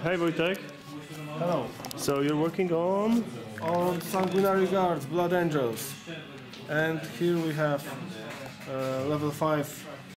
Hey Wojtek. Hello. So you're working on? On Sanguinary Guards, Blood Angels. And here we have level 5